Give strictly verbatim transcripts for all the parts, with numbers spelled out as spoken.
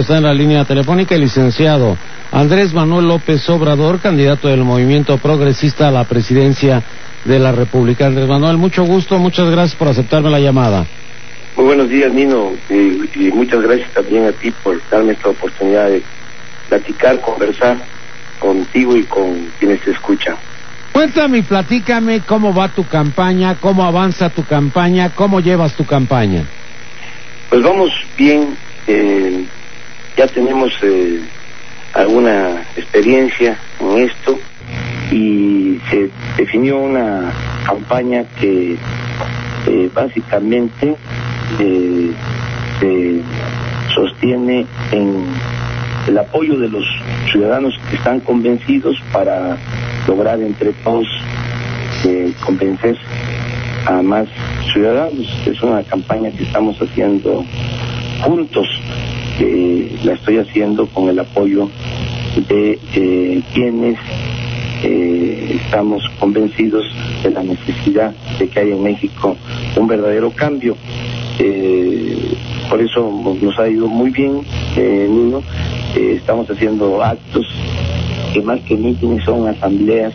está en la línea telefónica el licenciado Andrés Manuel López Obrador, candidato del Movimiento Progresista a la presidencia de la República. Andrés Manuel, mucho gusto, muchas gracias por aceptarme la llamada. Muy buenos días, Nino, y, y muchas gracias también a ti por darme esta oportunidad de platicar, conversar contigo y con quienes te escuchan. Cuéntame y platícame cómo va tu campaña, cómo avanza tu campaña, cómo llevas tu campaña. Pues vamos bien, eh, ya tenemos eh, alguna experiencia en esto y se definió una campaña que eh, básicamente eh, se sostiene en el apoyo de los ciudadanos que están convencidos para lograr entre todos eh, convencer a más ciudadanos. Es una campaña que estamos haciendo juntos, que la estoy haciendo con el apoyo de eh, quienes eh, estamos convencidos de la necesidad de que haya en México un verdadero cambio. Eh, por eso nos ha ido muy bien, eh, Nino. Eh, estamos haciendo actos que más que mítines son asambleas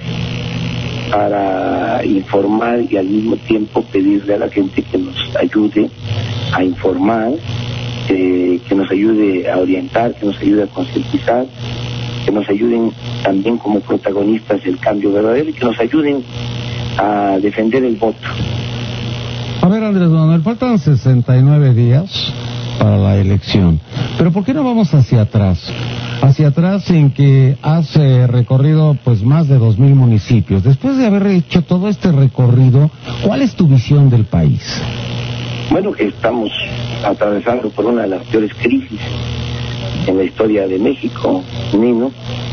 para informar y al mismo tiempo pedirle a la gente que nos ayude a informar, eh, que nos ayude a orientar, que nos ayude a concientizar, que nos ayuden también como protagonistas del cambio verdadero y que nos ayuden a defender el voto. A ver, Andrés Manuel, faltan sesenta y nueve días para la elección, pero ¿por qué no vamos hacia atrás? Hacia atrás en que has eh, recorrido pues más de dos mil municipios. Después de haber hecho todo este recorrido, ¿cuál es tu visión del país? Bueno, que estamos atravesando por una de las peores crisis en la historia de México, Nino.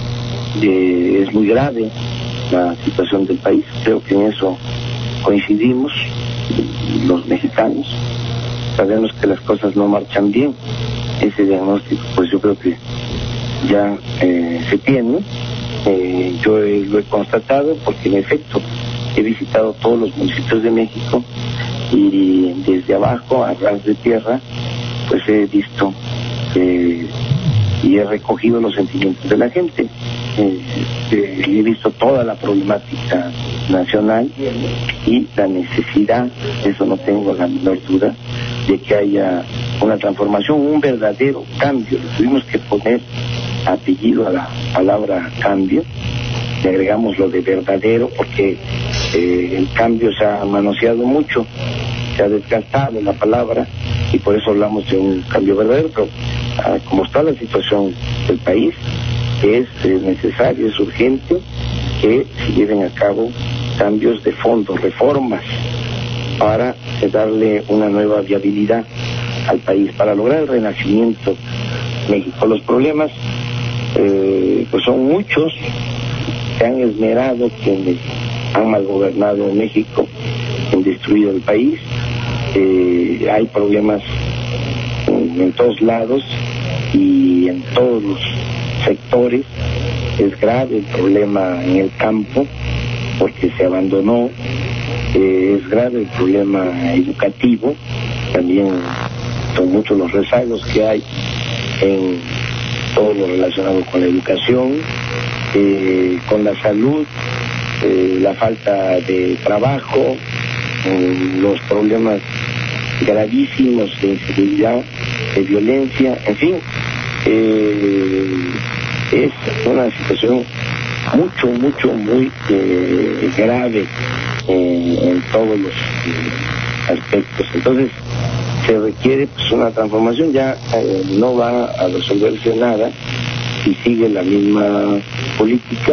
Eh, es muy grave la situación del país, creo que en eso coincidimos los mexicanos. Sabemos que las cosas no marchan bien. Ese diagnóstico pues yo creo que ya eh, se tiene. Eh, yo eh, lo he constatado porque en efecto he visitado todos los municipios de México y desde abajo a ras de tierra pues he visto eh, y he recogido los sentimientos de la gente. Eh, eh, he visto toda la problemática nacional y la necesidad, eso no tengo la menor duda, de que haya una transformación, un verdadero cambio. Le tuvimos que poner apellido a la palabra cambio, le agregamos lo de verdadero porque eh, el cambio se ha manoseado mucho, se ha desgastado la palabra y por eso hablamos de un cambio verdadero, pero ah, como está la situación del país, es eh, necesario, es urgente que se lleven a cabo cambios de fondo, reformas para eh, darle una nueva viabilidad al país, para lograr el renacimiento de México. Los problemas eh, pues son muchos, se han esmerado quienes han malgobernado en México, han destruido el país, eh, hay problemas en, en todos lados y en todos los sectores. Es grave el problema en el campo porque se abandonó, eh, es grave el problema educativo, también son muchos los rezagos que hay en todo lo relacionado con la educación, eh, con la salud, eh, la falta de trabajo, eh, los problemas gravísimos de inseguridad, de violencia, en fin, eh, es una situación mucho, mucho, muy eh, grave eh, en todos los eh, aspectos. Entonces, se requiere pues una transformación, ya eh, no va a resolverse nada si sigue la misma política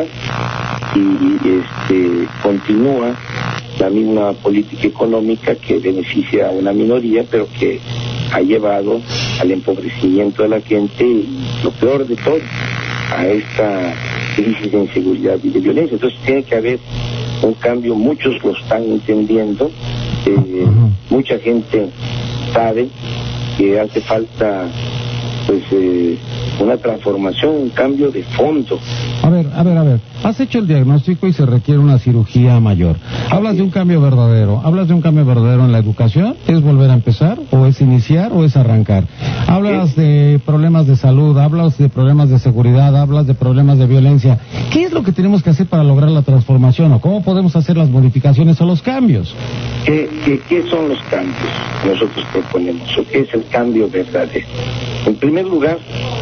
y este continúa la misma política económica que beneficia a una minoría, pero que ha llevado al empobrecimiento de la gente y, lo peor de todo, a esta crisis de inseguridad y de violencia. Entonces tiene que haber un cambio, muchos lo están entendiendo, eh, mucha gente sabe que hace falta pues eh, estructurales, una transformación, un cambio de fondo. A ver, a ver, a ver, has hecho el diagnóstico y se requiere una cirugía mayor. Hablas de un cambio verdadero, hablas de un cambio verdadero en la educación, ¿es volver a empezar, o es iniciar, o es arrancar? Hablas de problemas de salud, hablas de problemas de seguridad, hablas de problemas de violencia. ¿Qué es lo que tenemos que hacer para lograr la transformación, o cómo podemos hacer las modificaciones o los cambios? ¿Qué, qué, qué son los cambios que nosotros proponemos, o qué es el cambio verdadero? En primer lugar,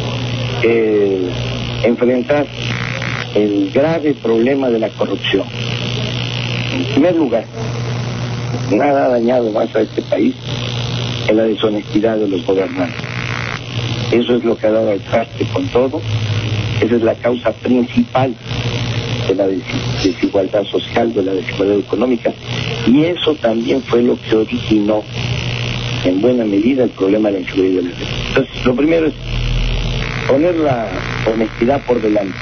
eh, enfrentar el grave problema de la corrupción. En primer lugar, nada ha dañado más a este país que la deshonestidad de los gobernantes. Eso es lo que ha dado al traste con todo. Esa es la causa principal de la desigualdad social, de la desigualdad económica, y eso también fue lo que originó en buena medida el problema de la inseguridad. Entonces, lo primero es poner la honestidad por delante,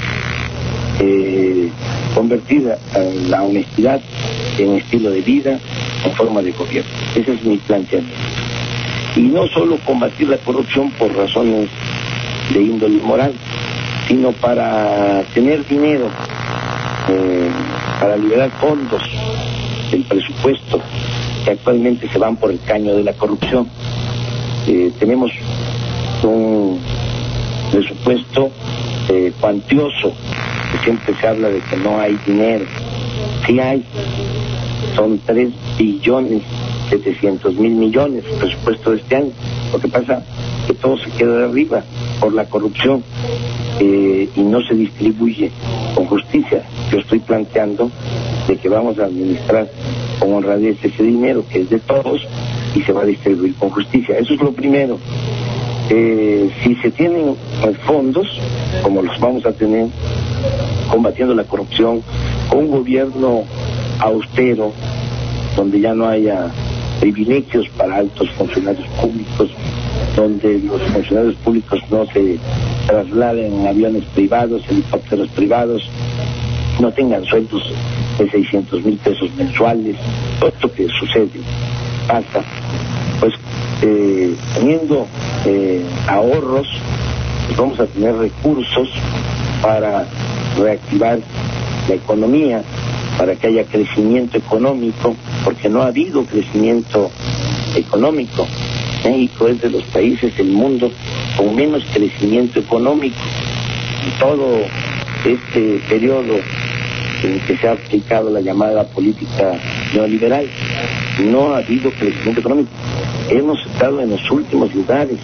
eh, convertir la honestidad en estilo de vida, en forma de gobierno. Ese es mi planteamiento. Y no solo combatir la corrupción por razones de índole moral, sino para tener dinero, eh, para liberar fondos del presupuesto que actualmente se van por el caño de la corrupción. Eh, tenemos un presupuesto eh, cuantioso, que siempre se habla de que no hay dinero. Sí hay, son tres billones setecientos mil millones el presupuesto de este año. Lo que pasa es que todo se queda de arriba por la corrupción eh, y no se distribuye con justicia. Yo estoy planteando de que vamos a administrar con honradez ese dinero que es de todos y se va a distribuir con justicia. Eso es lo primero. Eh, si se tienen fondos, como los vamos a tener, combatiendo la corrupción, con un gobierno austero, donde ya no haya privilegios para altos funcionarios públicos, donde los funcionarios públicos no se trasladen en aviones privados, helicópteros privados, no tengan sueldos de seiscientos mil pesos mensuales. Todo esto que sucede pasa, pues eh, teniendo eh, ahorros, pues vamos a tener recursos para reactivar la economía, para que haya crecimiento económico, porque no ha habido crecimiento económico. México es de los países del mundo con menos crecimiento económico. En todo este periodo en que se ha aplicado la llamada política neoliberal, no ha habido crecimiento económico. Hemos estado en los últimos lugares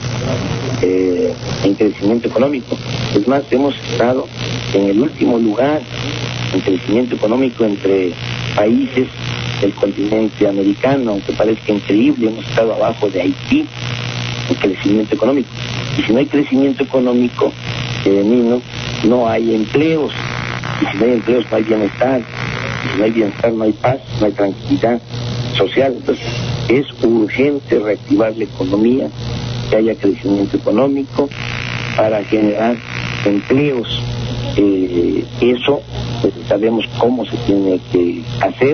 eh, en crecimiento económico. Es más, hemos estado en el último lugar en crecimiento económico entre países del continente americano, aunque parezca increíble. Hemos estado abajo de Haití en crecimiento económico. Y si no hay crecimiento económico, eh, Nino, no hay empleos. Y si no hay empleos, no hay bienestar. Y si no hay bienestar, no hay paz, no hay tranquilidad social. Entonces, es urgente reactivar la economía, que haya crecimiento económico para generar empleos. Eh, eso pues, sabemos cómo se tiene que hacer.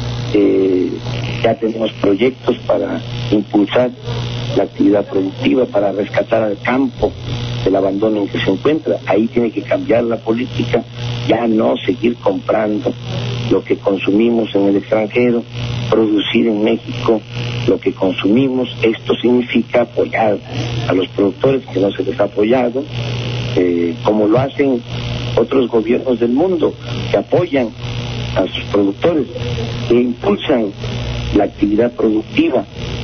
Eh, ya tenemos proyectos para impulsar la actividad productiva, para rescatar al campo del abandono en que se encuentra. Ahí tiene que cambiar la política, ya no seguir comprando lo que consumimos en el extranjero, producir en México lo que consumimos. Esto significa apoyar a los productores que no se les ha apoyado, eh, como lo hacen otros gobiernos del mundo, que apoyan a sus productores, que impulsan la actividad productiva.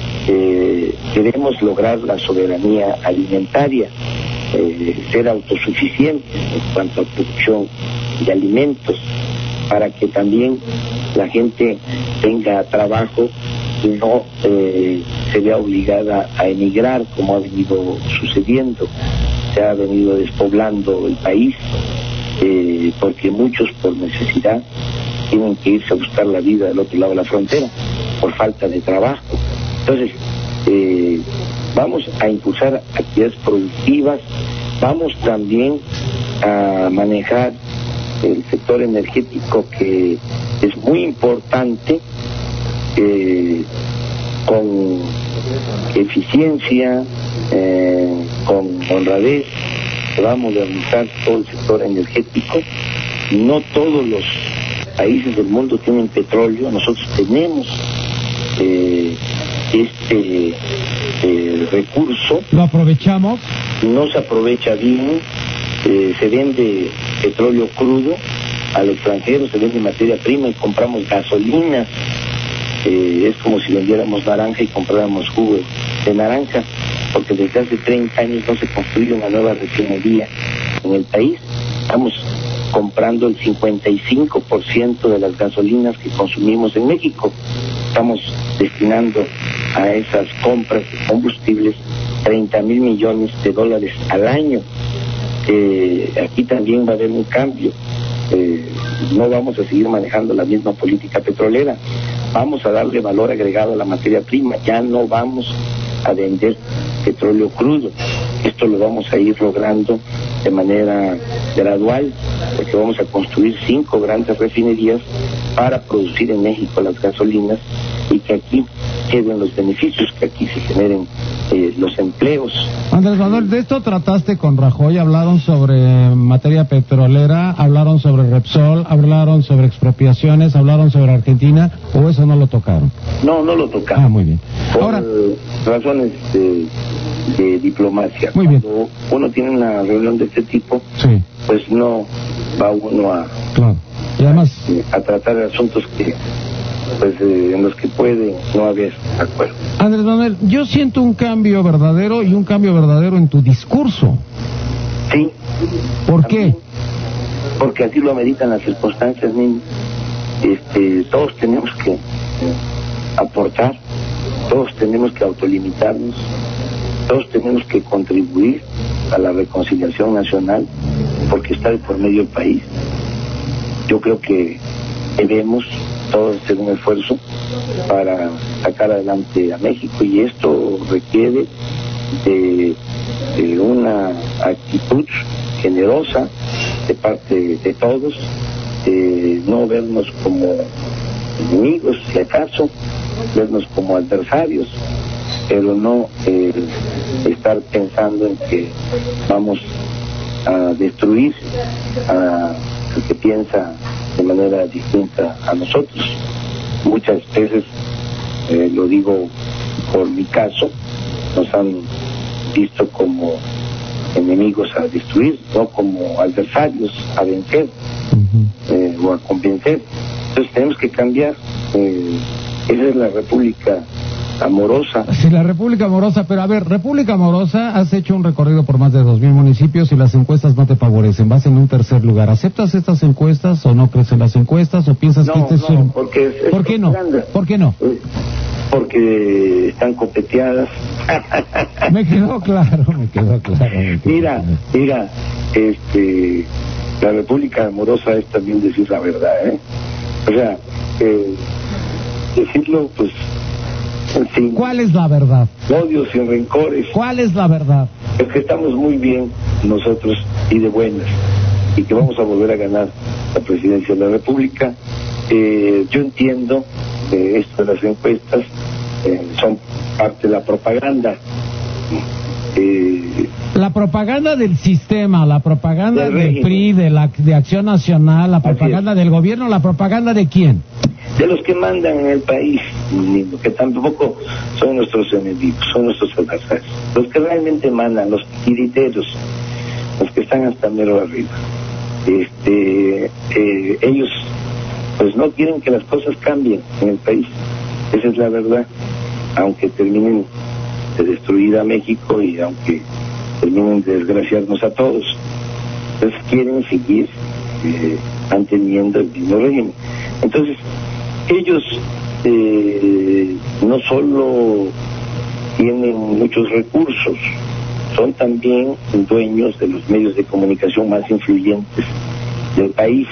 Eh, queremos lograr la soberanía alimentaria, eh, ser autosuficientes en cuanto a producción de alimentos, para que también la gente tenga trabajo y no eh, se vea obligada a emigrar, como ha venido sucediendo. Se ha venido despoblando el país, eh, porque muchos por necesidad tienen que irse a buscar la vida del otro lado de la frontera por falta de trabajo. Entonces, eh, vamos a impulsar actividades productivas, vamos también a manejar el sector energético, que es muy importante, eh, con eficiencia, eh, con honradez, se va a modernizar todo el sector energético. No todos los países del mundo tienen petróleo, nosotros tenemos eh, este eh, recurso. ¿Lo aprovechamos? No se aprovecha bien, eh, se vende petróleo crudo al extranjero, se vende materia prima y compramos gasolina. Eh, es como si vendiéramos naranja y compráramos jugo de naranja, porque desde hace treinta años no se construye una nueva refinería en el país. Estamos comprando el cincuenta y cinco por ciento de las gasolinas que consumimos en México. Estamos destinando a esas compras de combustibles treinta mil millones de dólares al año. Eh, aquí también va a haber un cambio. Eh, no vamos a seguir manejando la misma política petrolera. Vamos a darle valor agregado a la materia prima. Ya no vamos a vender petróleo crudo. Esto lo vamos a ir logrando de manera gradual, porque vamos a construir cinco grandes refinerías para producir en México las gasolinas y que aquí queden los beneficios, que aquí se generen eh, los empleos. Andrés Manuel, de esto trataste con Rajoy, hablaron sobre materia petrolera, hablaron sobre Repsol, hablaron sobre expropiaciones, hablaron sobre Argentina, o eso no lo tocaron. No, no lo tocaron. Ah, muy bien. Por Ahora, razones de, de diplomacia. Muy bien. Cuando uno tiene una reunión de este tipo, sí, pues no va uno a, claro. Y además, a tratar de asuntos que pues eh, en los que puede no haber acuerdo. Andrés Manuel, yo siento un cambio verdadero y un cambio verdadero en tu discurso. Sí. ¿Por También, qué? porque así lo ameritan las circunstancias, niño. Este, todos tenemos que aportar, todos tenemos que autolimitarnos, todos tenemos que contribuir a la reconciliación nacional, porque está de por medio el país. Yo creo que debemos todos hacer un esfuerzo para sacar adelante a México, y esto requiere de, de una actitud generosa de parte de todos, de no vernos como enemigos, si acaso, vernos como adversarios, pero no eh, estar pensando en que vamos a destruir a el que piensa de manera distinta a nosotros. Muchas veces, eh, lo digo por mi caso, nos han visto como enemigos a destruir, no como adversarios a vencer, uh-huh. eh, o a convencer. Entonces tenemos que cambiar. Eh, esa es la República Amorosa. Sí, la República Amorosa, pero a ver, República Amorosa, has hecho un recorrido por más de dos mil municipios y las encuestas no te favorecen, vas en un tercer lugar. ¿Aceptas estas encuestas o no crees en las encuestas o piensas no, que este no, es un... porque es, es ¿Por qué no? ¿Por qué no? Porque están copeteadas. Me quedó claro, me quedó claro. Me quedó mira, claro. mira, este, la República Amorosa es también decir la verdad, ¿eh? O sea, eh, decirlo, pues, sin ¿cuál es la verdad? Odio, sin rencores. ¿Cuál es la verdad? Es que estamos muy bien nosotros y de buenas, y que vamos a volver a ganar la presidencia de la República. Eh, yo entiendo eh, esto de las encuestas eh, son parte de la propaganda. Eh, la propaganda del sistema, la propaganda del, del P R I, de la de Acción Nacional, la propaganda del gobierno, la propaganda de quién? De los que mandan en el país, que tampoco son nuestros enemigos, son nuestros adversarios. Los que realmente mandan, los titiriteros, los que están hasta mero arriba. Este, eh, ellos pues no quieren que las cosas cambien en el país. Esa es la verdad. Aunque terminen de destruir a México y aunque terminen de desgraciarnos a todos, pues quieren seguir eh, manteniendo el mismo régimen. Entonces, ellos eh, no solo tienen muchos recursos, son también dueños de los medios de comunicación más influyentes del país,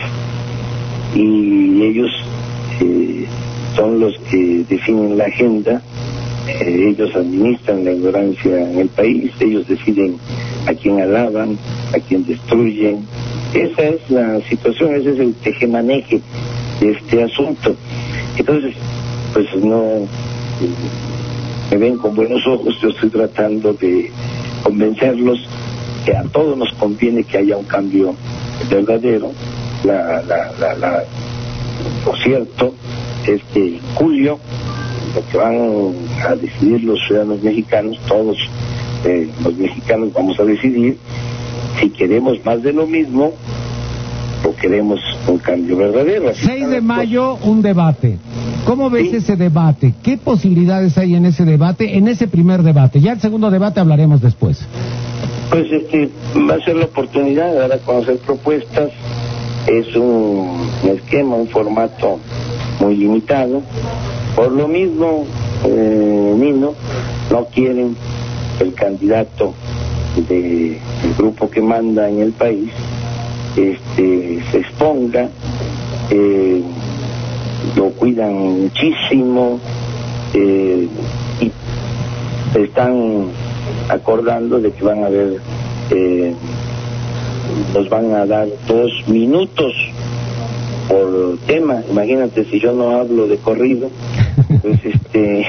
y ellos eh, son los que definen la agenda, eh, ellos administran la ignorancia en el país, ellos deciden a quién alaban, a quién destruyen. Esa es la situación, ese es el tejemaneje de este asunto. Entonces, pues no eh, me ven con buenos ojos. Yo estoy tratando de convencerlos que a todos nos conviene que haya un cambio verdadero. La, la, la, la, lo cierto es que en julio lo que van a decidir los ciudadanos mexicanos, todos eh, los mexicanos vamos a decidir si queremos más de lo mismo o queremos un cambio verdadero. Así seis de mayo, un debate. ¿Cómo ves sí. ese debate? ¿Qué posibilidades hay en ese debate, en ese primer debate? Ya el segundo debate hablaremos después. Pues este va a ser la oportunidad de dar a conocer propuestas. Es un, un esquema, un formato muy limitado. Por lo mismo, eh, Nino, no quieren que el candidato del grupo que manda en el país este se exponga, eh, lo cuidan muchísimo, eh, y están acordando de que van a ver, eh, nos van a dar dos minutos por tema. Imagínate si yo no hablo de corrido, pues este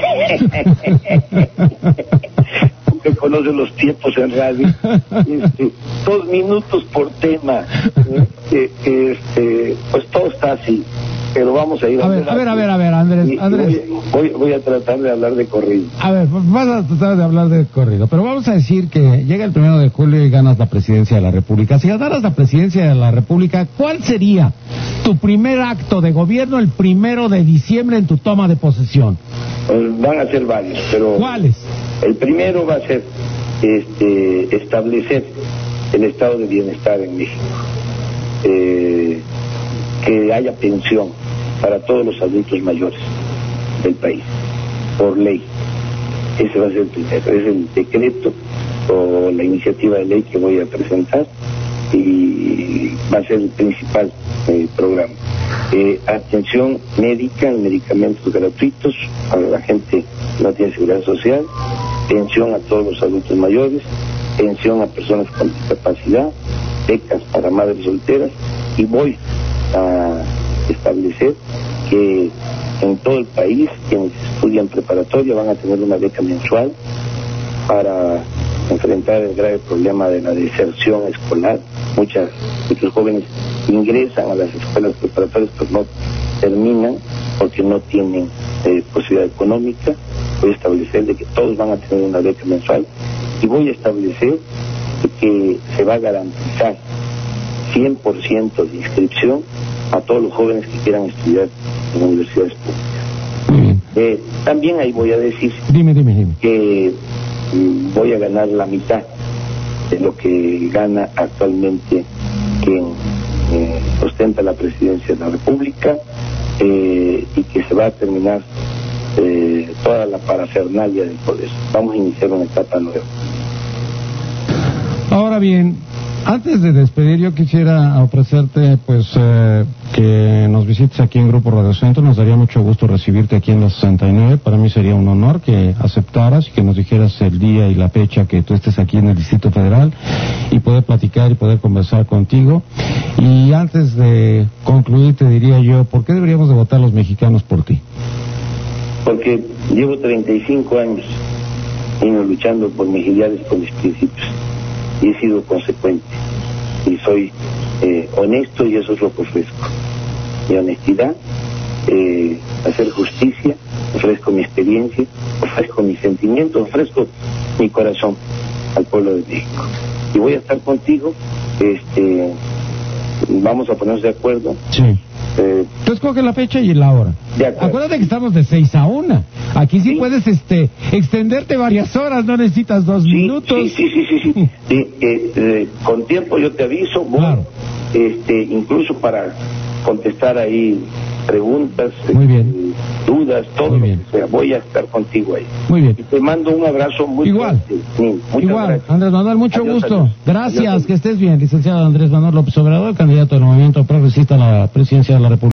tú que conoces los tiempos en radio, este, dos minutos por tema, ¿eh? que, este, pues todo está así, pero vamos a ir a, a ver, a ver, a ver, a ver, Andrés, y, Andrés. Y voy, voy, voy a tratar de hablar de corrido. A ver, vas a tratar de hablar de corrido, pero vamos a decir que llega el primero de julio y ganas la presidencia de la República. Si ganaras la presidencia de la República, ¿cuál sería tu primer acto de gobierno el primero de diciembre en tu toma de posesión? Pues van a ser varios, pero... ¿Cuáles? El primero va a ser este, establecer el estado de bienestar en México, eh, que haya pensión para todos los adultos mayores del país, por ley. Ese va a ser el primero, es el decreto o la iniciativa de ley que voy a presentar y va a ser el principal eh, programa. Eh, atención médica, medicamentos gratuitos para la gente que no tiene seguridad social, pensión a todos los adultos mayores, pensión a personas con discapacidad, becas para madres solteras, y voy a establecer que en todo el país quienes estudian preparatoria van a tener una beca mensual para enfrentar el grave problema de la deserción escolar. Muchas, muchos jóvenes ingresan a las escuelas preparatorias pero no terminan porque no tienen eh, posibilidad económica. Voy a establecer de que todos van a tener una beca mensual y voy a establecer que se va a garantizar cien por ciento de inscripción a todos los jóvenes que quieran estudiar en universidades públicas. Eh, también ahí voy a decir dime, dime, dime. que mm, voy a ganar la mitad de lo que gana actualmente quien eh, ostenta la presidencia de la República, eh, y que se va a terminar eh, toda la parafernalia del poder. Vamos a iniciar una etapa nueva. Ahora bien, antes de despedir, yo quisiera ofrecerte pues eh, que nos visites aquí en Grupo Radio Centro. Nos daría mucho gusto recibirte aquí en la sesenta y nueve. Para mí sería un honor que aceptaras y que nos dijeras el día y la fecha que tú estés aquí en el Distrito Federal y poder platicar y poder conversar contigo. Y antes de concluir te diría yo, ¿por qué deberíamos de votar los mexicanos por ti? Porque llevo treinta y cinco años luchando por mis ideales, por mis principios, y he sido consecuente y soy eh, honesto, y eso es lo que ofrezco. Mi honestidad, eh, hacer justicia, ofrezco mi experiencia, ofrezco mis sentimientos, ofrezco mi corazón al pueblo de México. Y voy a estar contigo, este, vamos a ponernos de acuerdo. Sí. Eh, Tú escoges la fecha y la hora. Acuérdate que estamos de seis a una. Aquí sí, sí puedes este extenderte varias horas, no necesitas dos sí, minutos. Sí, sí, sí, sí, sí. sí eh, eh, con tiempo yo te aviso, voy, claro. este, incluso para contestar ahí preguntas, muy bien. Eh, dudas, todo muy lo bien. que sea. Voy a estar contigo ahí. Muy bien. Y te mando un abrazo muy igual. fuerte. Sí, igual, gracias. Andrés Manuel, mucho adiós, gusto. adiós. Gracias, Adiós. Que estés bien, licenciado Andrés Manuel López Obrador, candidato del Movimiento Progresista a la presidencia de la República.